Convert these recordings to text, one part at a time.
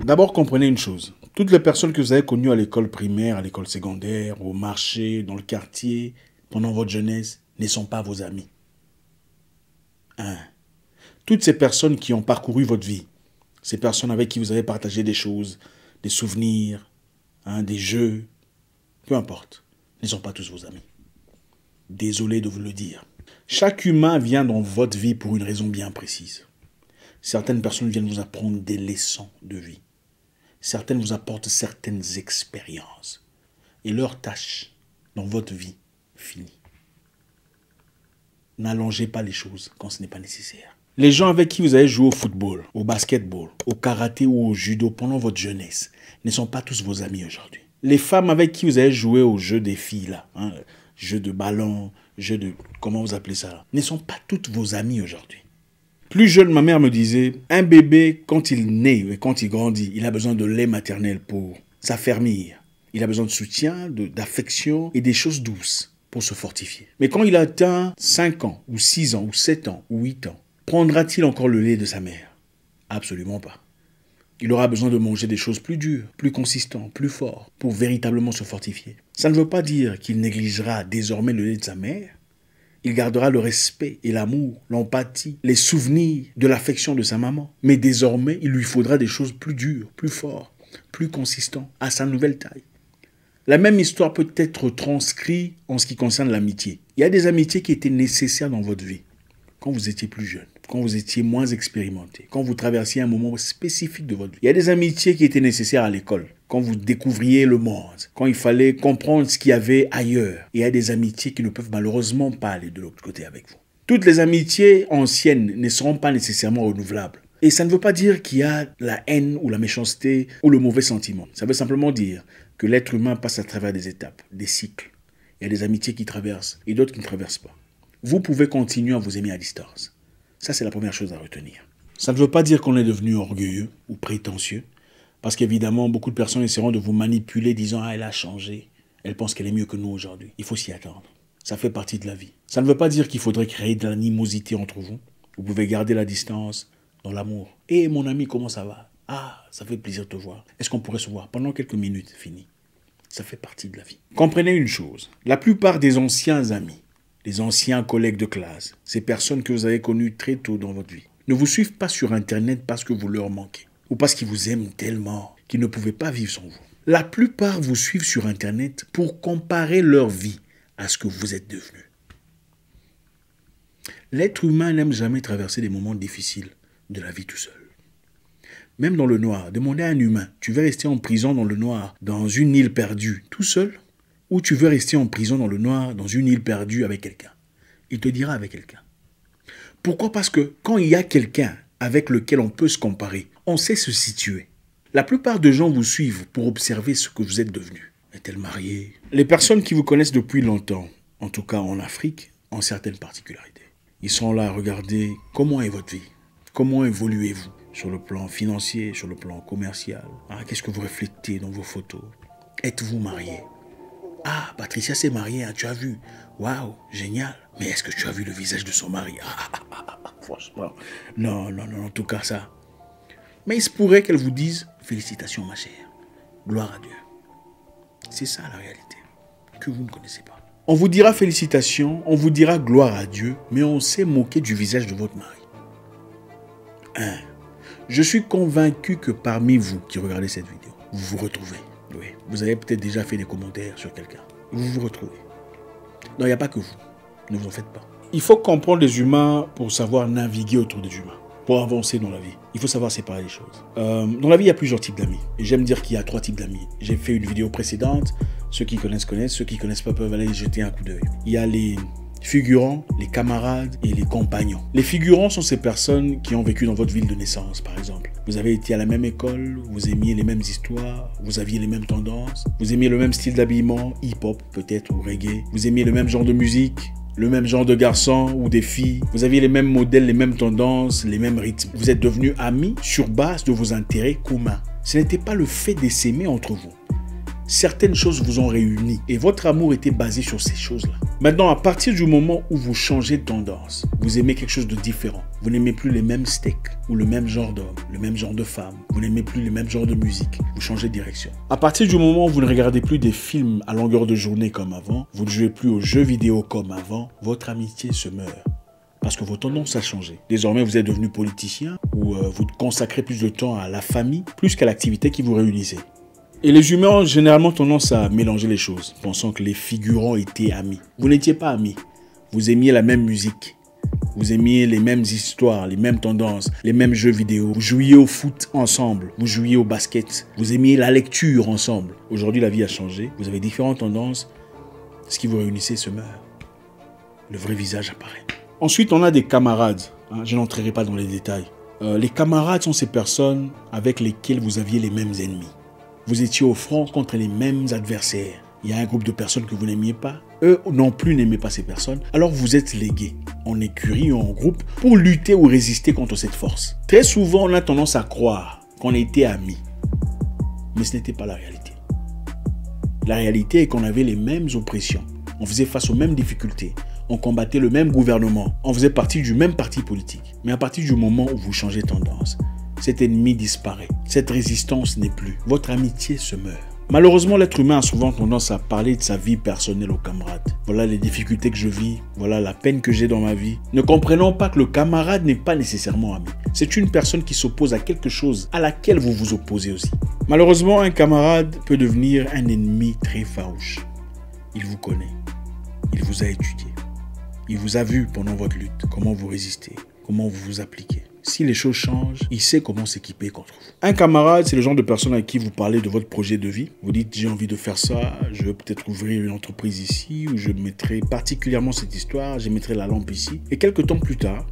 D'abord, comprenez une chose. Toutes les personnes que vous avez connues à l'école primaire, à l'école secondaire, au marché, dans le quartier, pendant votre jeunesse, ne sont pas vos amis. Toutes ces personnes qui ont parcouru votre vie, ces personnes avec qui vous avez partagé des choses, des souvenirs, des jeux, peu importe, ne sont pas tous vos amis. Désolé de vous le dire. Chaque humain vient dans votre vie pour une raison bien précise. Certaines personnes viennent vous apprendre des leçons de vie. Certaines vous apportent certaines expériences. Et leur tâche dans votre vie finit. N'allongez pas les choses quand ce n'est pas nécessaire. Les gens avec qui vous avez joué au football, au basketball, au karaté ou au judo pendant votre jeunesse ne sont pas tous vos amis aujourd'hui. Les femmes avec qui vous avez joué au jeu des filles, là, jeu de ballon, jeu de... comment vous appelez ça là, ne sont pas toutes vos amies aujourd'hui. Plus jeune, ma mère me disait, un bébé, quand il naît et quand il grandit, il a besoin de lait maternel pour s'affermir. Il a besoin de soutien, d'affection et des choses douces pour se fortifier. Mais quand il atteint 5 ans, ou 6 ans, ou 7 ans, ou 8 ans, prendra-t-il encore le lait de sa mère? Absolument pas. Il aura besoin de manger des choses plus dures, plus consistantes, plus fortes, pour véritablement se fortifier. Ça ne veut pas dire qu'il négligera désormais le lait de sa mère. Il gardera le respect et l'amour, l'empathie, les souvenirs de l'affection de sa maman. Mais désormais, il lui faudra des choses plus dures, plus fortes, plus consistantes, à sa nouvelle taille. La même histoire peut être transcrite en ce qui concerne l'amitié. Il y a des amitiés qui étaient nécessaires dans votre vie, quand vous étiez plus jeune, quand vous étiez moins expérimenté, quand vous traversiez un moment spécifique de votre vie. Il y a des amitiés qui étaient nécessaires à l'école, quand vous découvriez le monde, quand il fallait comprendre ce qu'il y avait ailleurs. Et il y a des amitiés qui ne peuvent malheureusement pas aller de l'autre côté avec vous. Toutes les amitiés anciennes ne seront pas nécessairement renouvelables. Et ça ne veut pas dire qu'il y a la haine ou la méchanceté ou le mauvais sentiment. Ça veut simplement dire que l'être humain passe à travers des étapes, des cycles. Il y a des amitiés qui traversent et d'autres qui ne traversent pas. Vous pouvez continuer à vous aimer à distance. Ça, c'est la première chose à retenir. Ça ne veut pas dire qu'on est devenu orgueilleux ou prétentieux, parce qu'évidemment, beaucoup de personnes essaieront de vous manipuler disant « Ah, elle a changé, elle pense qu'elle est mieux que nous aujourd'hui ». Il faut s'y attendre. Ça fait partie de la vie. Ça ne veut pas dire qu'il faudrait créer de l'animosité entre vous. Vous pouvez garder la distance dans l'amour. « Hé, mon ami, comment ça va? Ah, ça fait plaisir de te voir. Est-ce qu'on pourrait se voir pendant quelques minutes? Fini. » Ça fait partie de la vie. Comprenez une chose. La plupart des anciens amis, les anciens collègues de classe, ces personnes que vous avez connues très tôt dans votre vie, ne vous suivent pas sur Internet parce que vous leur manquez ou parce qu'ils vous aiment tellement qu'ils ne pouvaient pas vivre sans vous. La plupart vous suivent sur Internet pour comparer leur vie à ce que vous êtes devenu. L'être humain n'aime jamais traverser des moments difficiles de la vie tout seul. Même dans le noir, demandez à un humain, tu veux rester en prison dans le noir, dans une île perdue, tout seul? Ou tu veux rester en prison dans le noir, dans une île perdue avec quelqu'un? Il te dira avec quelqu'un. Pourquoi? Parce que quand il y a quelqu'un avec lequel on peut se comparer, on sait se situer. La plupart des gens vous suivent pour observer ce que vous êtes devenu. Est-elle mariée? Les personnes qui vous connaissent depuis longtemps, en tout cas en Afrique, ont certaines particularités. Ils sont là à regarder comment est votre vie, comment évoluez-vous sur le plan financier, sur le plan commercial. Qu'est-ce que vous reflétez dans vos photos? Êtes-vous marié? Ah, Patricia s'est mariée, tu as vu? Waouh, génial. Mais est-ce que tu as vu le visage de son mari? Franchement, non, en tout cas ça. Mais il se pourrait qu'elle vous dise, félicitations ma chère, gloire à Dieu. C'est ça la réalité, que vous ne connaissez pas. On vous dira félicitations, on vous dira gloire à Dieu, mais on s'est moqué du visage de votre mari. Je suis convaincu que parmi vous qui regardez cette vidéo, vous vous retrouvez. Oui, vous avez peut-être déjà fait des commentaires sur quelqu'un. Vous vous retrouvez. Non, il n'y a pas que vous. Ne vous en faites pas. Il faut comprendre les humains pour savoir naviguer autour des humains. Pour avancer dans la vie, il faut savoir séparer les choses. Dans la vie, il y a plusieurs types d'amis. Et j'aime dire qu'il y a 3 types d'amis. J'ai fait une vidéo précédente. Ceux qui connaissent, connaissent. Ceux qui ne connaissent pas peuvent aller jeter un coup d'œil. Il y a les figurants, les camarades et les compagnons. Les figurants sont ces personnes qui ont vécu dans votre ville de naissance, par exemple. Vous avez été à la même école, vous aimiez les mêmes histoires, vous aviez les mêmes tendances, vous aimiez le même style d'habillement, hip-hop peut-être ou reggae, vous aimiez le même genre de musique, le même genre de garçons ou des filles, vous aviez les mêmes modèles, les mêmes tendances, les mêmes rythmes. Vous êtes devenus amis sur base de vos intérêts communs. Ce n'était pas le fait de s'aimer entre vous. Certaines choses vous ont réuni et votre amour était basé sur ces choses-là. Maintenant, à partir du moment où vous changez de tendance, vous aimez quelque chose de différent. Vous n'aimez plus les mêmes steaks ou le même genre d'homme, le même genre de femme. Vous n'aimez plus les mêmes genres de musique. Vous changez de direction. À partir du moment où vous ne regardez plus des films à longueur de journée comme avant, vous ne jouez plus aux jeux vidéo comme avant, votre amitié se meurt. Parce que vos tendances ont changé. Désormais, vous êtes devenu politicien ou vous consacrez plus de temps à la famille plus qu'à l'activité qui vous réunissait. Et les humains ont généralement tendance à mélanger les choses, pensant que les figurants étaient amis. Vous n'étiez pas amis. Vous aimiez la même musique. Vous aimiez les mêmes histoires, les mêmes tendances, les mêmes jeux vidéo. Vous jouiez au foot ensemble. Vous jouiez au basket. Vous aimiez la lecture ensemble. Aujourd'hui, la vie a changé. Vous avez différentes tendances. Ce qui vous réunissait se meurt. Le vrai visage apparaît. Ensuite, on a des camarades. Je n'entrerai pas dans les détails. Les camarades sont ces personnes avec lesquelles vous aviez les mêmes ennemis. Vous étiez au front contre les mêmes adversaires. Il y a un groupe de personnes que vous n'aimiez pas. Eux non plus n'aimaient pas ces personnes. Alors vous êtes légués en écurie ou en groupe pour lutter ou résister contre cette force. Très souvent, on a tendance à croire qu'on était amis. Mais ce n'était pas la réalité. La réalité est qu'on avait les mêmes oppressions. On faisait face aux mêmes difficultés. On combattait le même gouvernement. On faisait partie du même parti politique. Mais à partir du moment où vous changez de tendance, cet ennemi disparaît. Cette résistance n'est plus. Votre amitié se meurt. Malheureusement, l'être humain a souvent tendance à parler de sa vie personnelle aux camarades. Voilà les difficultés que je vis. Voilà la peine que j'ai dans ma vie. Ne comprenons pas que le camarade n'est pas nécessairement ami. C'est une personne qui s'oppose à quelque chose à laquelle vous vous opposez aussi. Malheureusement, un camarade peut devenir un ennemi très farouche. Il vous connaît. Il vous a étudié. Il vous a vu pendant votre lutte. Comment vous résistez. Comment vous vous appliquez. Si les choses changent, il sait comment s'équiper contre vous. Un camarade, c'est le genre de personne avec qui vous parlez de votre projet de vie. Vous dites, j'ai envie de faire ça, je veux peut-être ouvrir une entreprise ici, ou je mettrai particulièrement cette histoire, je mettrai la lampe ici. Et quelques temps plus tard,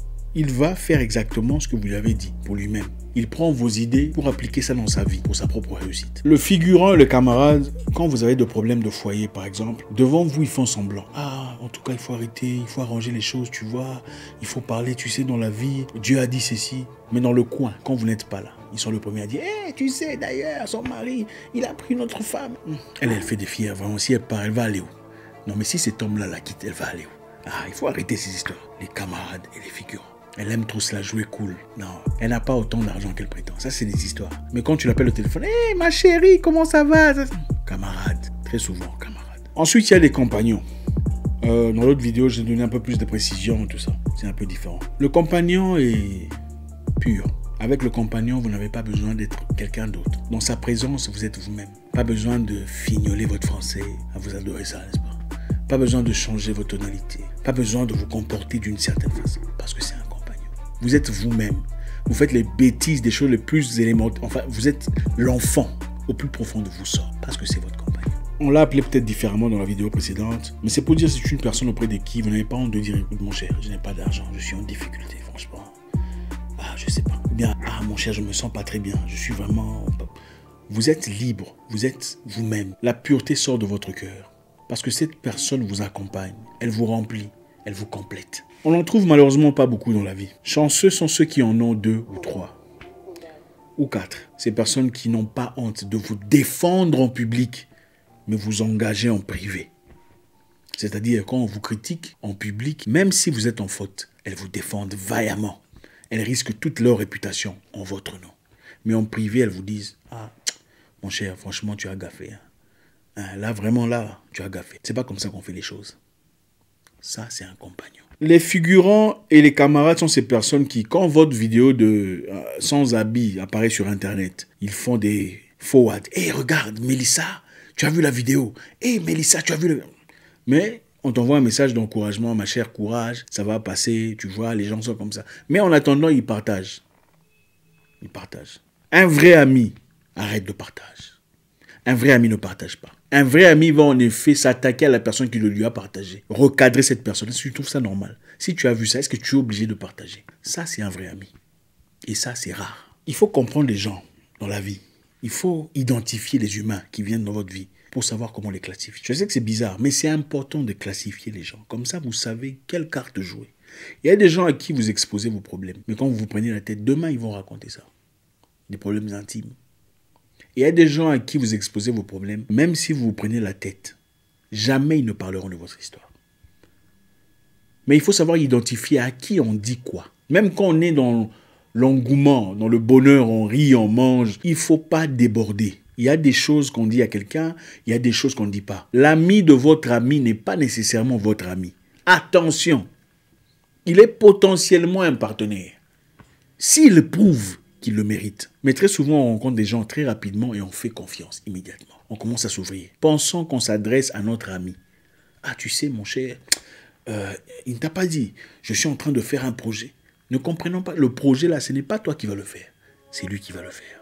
il va faire exactement ce que vous lui avez dit pour lui-même. Il prend vos idées pour appliquer ça dans sa vie, pour sa propre réussite. Le figurant et le camarade, quand vous avez des problèmes de foyer par exemple, devant vous ils font semblant. Ah, en tout cas il faut arrêter, il faut arranger les choses, tu vois. Il faut parler, tu sais, dans la vie, Dieu a dit ceci. Mais dans le coin, quand vous n'êtes pas là, ils sont le premier à dire, hey, tu sais d'ailleurs, son mari, il a pris une autre femme. Elle fait des fièvres, vraiment, si elle part, elle va aller où? Non mais si cet homme-là la quitte, elle va aller où? Ah, il faut arrêter ces histoires. Les camarades et les figurants. Elle aime trop se la jouer cool. Non, elle n'a pas autant d'argent qu'elle prétend. Ça, c'est des histoires. Mais quand tu l'appelles au téléphone, hey, ma chérie, comment ça va? Camarade, très souvent, camarade. Ensuite, il y a les compagnons. Dans l'autre vidéo, j'ai donné un peu plus de précision, tout ça. C'est un peu différent. Le compagnon est pur. Avec le compagnon, vous n'avez pas besoin d'être quelqu'un d'autre. Dans sa présence, vous êtes vous-même. Pas besoin de fignoler votre français, à vous adorer ça, n'est-ce pas? Pas besoin de changer votre tonalité. Pas besoin de vous comporter d'une certaine façon. Parce que c'est un compagnon. Vous êtes vous-même. Vous faites les bêtises, des choses les plus élémentaires. Enfin, vous êtes l'enfant au plus profond de vous sort. Parce que c'est votre compagnon. On l'a appelé peut-être différemment dans la vidéo précédente. Mais c'est pour dire que c'est une personne auprès de qui vous n'avez pas honte de dire, écoute mon cher, je n'ai pas d'argent, je suis en difficulté, franchement. Ah, je sais pas. Ou bien, ah mon cher, je me sens pas très bien. Je suis vraiment... Vous êtes libre. Vous êtes vous-même. La pureté sort de votre cœur. Parce que cette personne vous accompagne, elle vous remplit, elle vous complète. On n'en trouve malheureusement pas beaucoup dans la vie. Chanceux sont ceux qui en ont 2 ou 3 ou 4. Ces personnes qui n'ont pas honte de vous défendre en public, mais vous engager en privé. C'est-à-dire quand on vous critique en public, même si vous êtes en faute, elles vous défendent vaillamment. Elles risquent toute leur réputation en votre nom. Mais en privé, elles vous disent, ah, mon cher, franchement, tu as gaffé. Là, vraiment, là, tu as gaffé. C'est pas comme ça qu'on fait les choses. Ça, c'est un compagnon. Les figurants et les camarades sont ces personnes qui, quand votre vidéo de sans habit apparaît sur Internet, ils font des forward. Hé, regarde, Mélissa, tu as vu la vidéo. Hé, Mélissa, tu as vu le... Mais on t'envoie un message d'encouragement, ma chère, courage, ça va passer, tu vois, les gens sont comme ça. Mais en attendant, ils partagent. Ils partagent. Un vrai ami arrête de partage. Un vrai ami ne partage pas. Un vrai ami va en effet s'attaquer à la personne qui le lui a partagé. Recadrer cette personne. Est-ce que tu trouves ça normal? Si tu as vu ça, est-ce que tu es obligé de partager? Ça, c'est un vrai ami. Et ça, c'est rare. Il faut comprendre les gens dans la vie. Il faut identifier les humains qui viennent dans votre vie pour savoir comment les classifier. Je sais que c'est bizarre, mais c'est important de classifier les gens. Comme ça, vous savez quelle carte jouer. Il y a des gens à qui vous exposez vos problèmes. Mais quand vous vous prenez la tête, demain, ils vont raconter ça. Des problèmes intimes. Il y a des gens à qui vous exposez vos problèmes, même si vous vous prenez la tête. Jamais ils ne parleront de votre histoire. Mais il faut savoir identifier à qui on dit quoi. Même quand on est dans l'engouement, dans le bonheur, on rit, on mange, il ne faut pas déborder. Il y a des choses qu'on dit à quelqu'un, il y a des choses qu'on ne dit pas. L'ami de votre ami n'est pas nécessairement votre ami. Attention, il est potentiellement un partenaire. S'il prouve qu'il le mérite. Mais très souvent, on rencontre des gens très rapidement et on fait confiance immédiatement. On commence à s'ouvrir. Pensons qu'on s'adresse à notre ami. Ah, tu sais, mon cher, il ne t'a pas dit, je suis en train de faire un projet. Ne comprenons pas, le projet là, ce n'est pas toi qui vas le faire. C'est lui qui va le faire.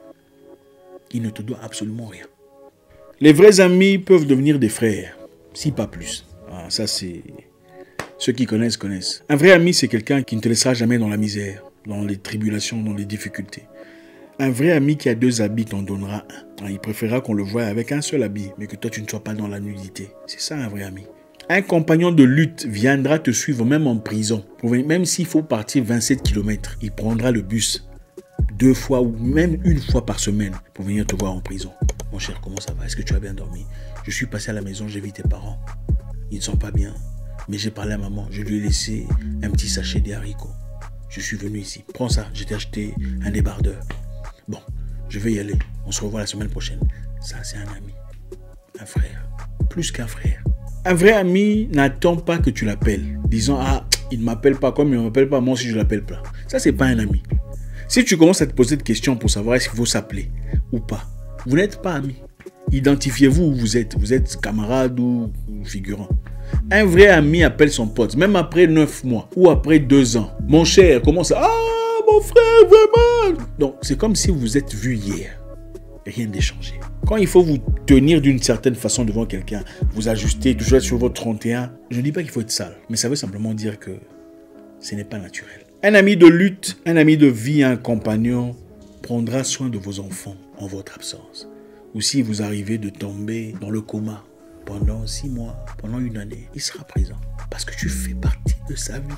Il ne te doit absolument rien. Les vrais amis peuvent devenir des frères, si pas plus. Ah, ça, c'est... Ceux qui connaissent, connaissent. Un vrai ami, c'est quelqu'un qui ne te laissera jamais dans la misère, dans les tribulations, dans les difficultés. Un vrai ami qui a 2 habits t'en donnera un. Il préférera qu'on le voie avec un seul habit, mais que toi, tu ne sois pas dans la nudité. C'est ça, un vrai ami. Un compagnon de lutte viendra te suivre même en prison. Même s'il faut partir 27 km, il prendra le bus 2 fois ou même 1 fois par semaine pour venir te voir en prison. Mon cher, comment ça va? Est-ce que tu as bien dormi? Je suis passé à la maison, j'ai vu tes parents. Ils ne sont pas bien. Mais j'ai parlé à maman, je lui ai laissé un petit sachet de haricots. Je suis venu ici. Prends ça, je t'ai acheté un débardeur. Bon, je vais y aller. On se revoit la semaine prochaine. Ça, c'est un ami. Un frère. Plus qu'un frère. Un vrai ami n'attend pas que tu l'appelles. Disant, ah, il ne m'appelle pas comme il ne m'appelle pas, moi aussi je ne l'appelle pas. Ça, c'est pas un ami. Si tu commences à te poser des questions pour savoir est-ce qu'il faut s'appeler ou pas, vous n'êtes pas amis. Identifiez-vous où vous êtes. Vous êtes camarade ou figurant. Un vrai ami appelle son pote, même après 9 mois ou après 2 ans. Mon cher, comment ça? Ah, mon frère, vraiment. Donc, c'est comme si vous êtes vus hier. Rien n'est changé. Quand il faut vous tenir d'une certaine façon devant quelqu'un, vous ajuster, toujours être sur votre 31, je ne dis pas qu'il faut être sale, mais ça veut simplement dire que ce n'est pas naturel. Un ami de lutte, un ami de vie, un compagnon prendra soin de vos enfants en votre absence. Ou si vous arrivez de tomber dans le coma pendant 6 mois, pendant 1 année, il sera présent. Parce que tu fais partie de sa vie.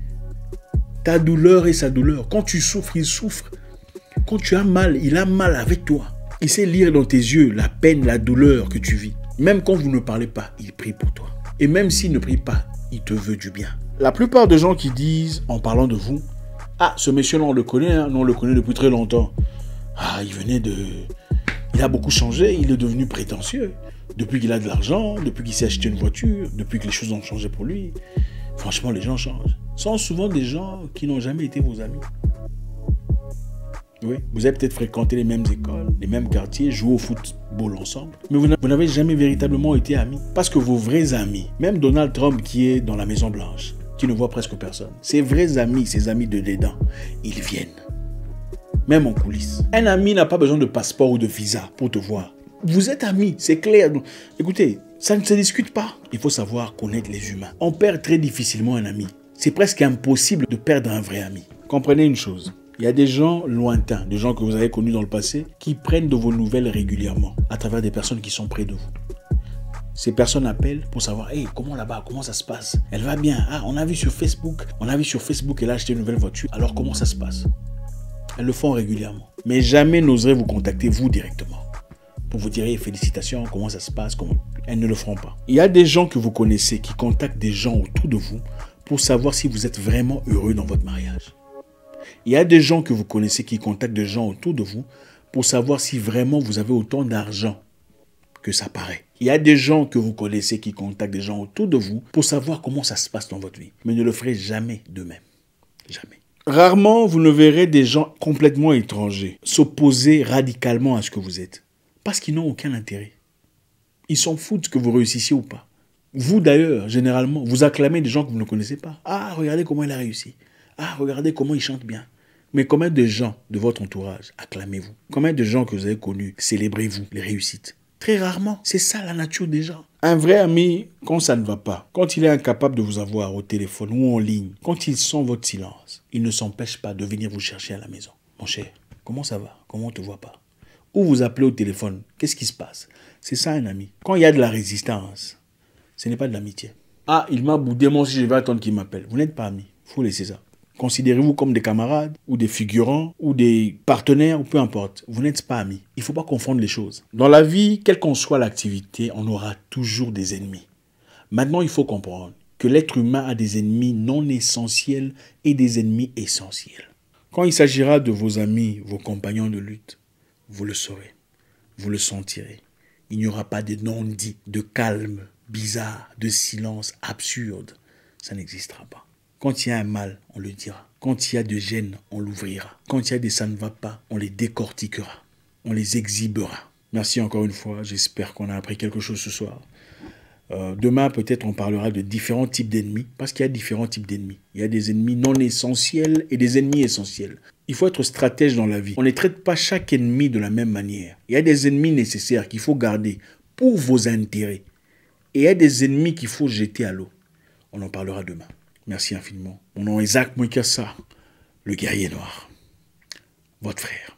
Ta douleur est sa douleur. Quand tu souffres, il souffre. Quand tu as mal, il a mal avec toi. Il sait lire dans tes yeux la peine, la douleur que tu vis. Même quand vous ne parlez pas, il prie pour toi. Et même s'il ne prie pas, il te veut du bien. La plupart des gens qui disent, en parlant de vous, « Ah, ce monsieur-là, on le connaît, hein? Nous, on le connaît depuis très longtemps. Ah, il a beaucoup changé, il est devenu prétentieux. Depuis qu'il a de l'argent, depuis qu'il s'est acheté une voiture, depuis que les choses ont changé pour lui. Franchement, les gens changent. » Ce sont souvent des gens qui n'ont jamais été vos amis. Oui, vous avez peut-être fréquenté les mêmes écoles, les mêmes quartiers, joué au football ensemble, mais vous n'avez jamais véritablement été amis. Parce que vos vrais amis, même Donald Trump qui est dans la Maison Blanche, qui ne voit presque personne, ses vrais amis, ses amis de dedans, ils viennent. Même en coulisses. Un ami n'a pas besoin de passeport ou de visa pour te voir. Vous êtes amis, c'est clair. Écoutez, ça ne se discute pas. Il faut savoir connaître les humains. On perd très difficilement un ami. C'est presque impossible de perdre un vrai ami. Comprenez une chose. Il y a des gens lointains, des gens que vous avez connus dans le passé, qui prennent de vos nouvelles régulièrement, à travers des personnes qui sont près de vous. Ces personnes appellent pour savoir, hey, comment là-bas, comment ça se passe? Elle va bien. Ah, on a vu sur Facebook, elle a acheté une nouvelle voiture. Alors comment ça se passe? Elles le font régulièrement. Mais jamais n'oserait vous contacter vous directement. Pour vous dire, hey, félicitations, comment ça se passe? Elles ne le feront pas. Il y a des gens que vous connaissez qui contactent des gens autour de vous pour savoir si vous êtes vraiment heureux dans votre mariage. Il y a des gens que vous connaissez qui contactent des gens autour de vous pour savoir si vraiment vous avez autant d'argent que ça paraît. Il y a des gens que vous connaissez qui contactent des gens autour de vous pour savoir comment ça se passe dans votre vie. Mais ne le ferez jamais d'eux-mêmes. Jamais. Rarement, vous ne verrez des gens complètement étrangers s'opposer radicalement à ce que vous êtes. Parce qu'ils n'ont aucun intérêt. Ils s'en foutent que vous réussissiez ou pas. Vous d'ailleurs, généralement, vous acclamez des gens que vous ne connaissez pas. Ah, regardez comment il a réussi. Ah, regardez comment il chante bien. Mais combien de gens de votre entourage acclamez-vous? Combien de gens que vous avez connus célébrez-vous les réussites? Très rarement. C'est ça la nature des gens. Un vrai ami, quand ça ne va pas, quand il est incapable de vous avoir au téléphone ou en ligne, quand il sent votre silence, il ne s'empêche pas de venir vous chercher à la maison. Mon cher, comment ça va? Comment on ne te voit pas? Ou vous appelez au téléphone. Qu'est-ce qui se passe? C'est ça un ami. Quand il y a de la résistance, ce n'est pas de l'amitié. Ah, il m'a boudé, moi aussi je vais attendre qu'il m'appelle. Vous n'êtes pas amis. Il faut laisser ça. Considérez-vous comme des camarades, ou des figurants, ou des partenaires, ou peu importe. Vous n'êtes pas amis. Il ne faut pas confondre les choses. Dans la vie, quelle qu'en soit l'activité, on aura toujours des ennemis. Maintenant, il faut comprendre que l'être humain a des ennemis non essentiels et des ennemis essentiels. Quand il s'agira de vos amis, vos compagnons de lutte, vous le saurez, vous le sentirez. Il n'y aura pas de non-dit, de calme, bizarre, de silence absurde. Ça n'existera pas. Quand il y a un mal, on le dira. Quand il y a de gêne, on l'ouvrira. Quand il y a des ça ne va pas, on les décortiquera. On les exhibera. Merci encore une fois. J'espère qu'on a appris quelque chose ce soir. Demain, peut-être, on parlera de différents types d'ennemis. Parce qu'il y a différents types d'ennemis. Il y a des ennemis non essentiels et des ennemis essentiels. Il faut être stratège dans la vie. On ne traite pas chaque ennemi de la même manière. Il y a des ennemis nécessaires qu'il faut garder pour vos intérêts. Et il y a des ennemis qu'il faut jeter à l'eau. On en parlera demain. Merci infiniment. Mon nom est Zach Moukassa, le guerrier noir. Votre frère.